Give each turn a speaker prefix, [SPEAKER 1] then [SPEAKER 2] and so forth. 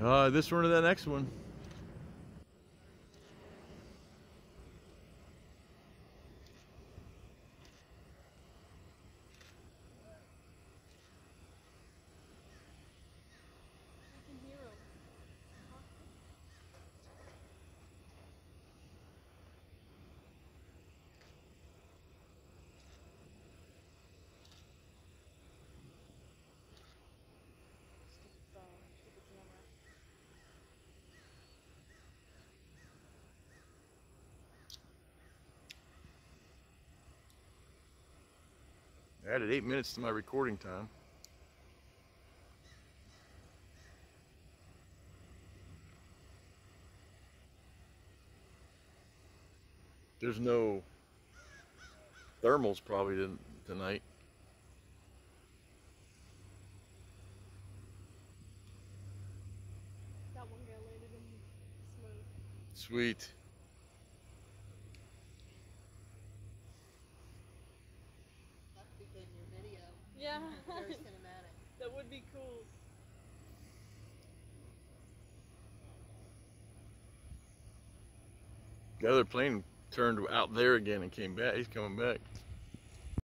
[SPEAKER 1] This one or the next one. I added 8 minutes to my recording time. There's no thermals probably tonight.
[SPEAKER 2] That one guy landed in smoke.
[SPEAKER 1] Sweet.
[SPEAKER 3] That became your video.
[SPEAKER 2] Yeah.
[SPEAKER 3] Very cinematic.
[SPEAKER 2] That would be cool.
[SPEAKER 1] The other plane turned out there again and came back. He's coming back.